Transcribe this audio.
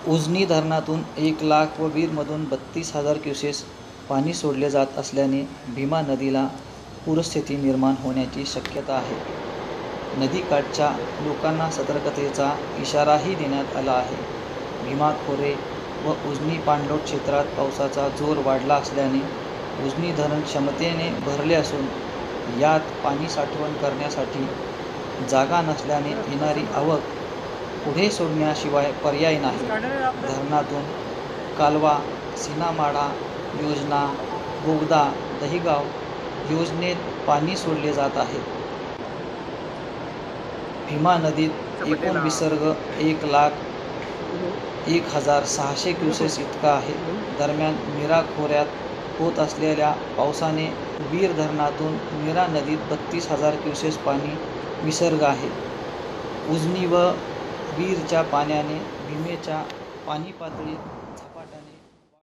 उजनी धरणातून 1,00,000 व वीरमधून 32,000 क्युसेस पाणी सोडले जात असल्याने भीमा नदीला पूरस्थिती निर्माण होण्याची शक्यता आहे. नदीकाठच्या लोकांना सतर्कतेचा इशाराही देण्यात आला आहे. भीमा खोरे व उजनी पाणलोट क्षेत्रात पावसाचा जोर वाढला असल्याने उजनी धरण क्षमतेने भरले असून यात पाणी साठवण करण्यासाठी जागा नसल्याने येणारी आवक पुढे सोडण्याशिवाय पर्याय नाही. धरणातून कालवा, सीनामाडा योजना, बोगदा, दहिगाव योजनेत पाणी सोडले जात आहे. भीमा नदीत एकूण विसर्ग 1,01,600 क्युसेस इतका आहे. दरम्यान मीरा खोऱ्यात होत असलेल्या पावसाने वीर धरणातून मीरा नदीत 32,000 क्युसेस पाणी विसर्ग आहे. उजनी व वीरच्या पाण्याने भीमेच्या पाणी पातळीत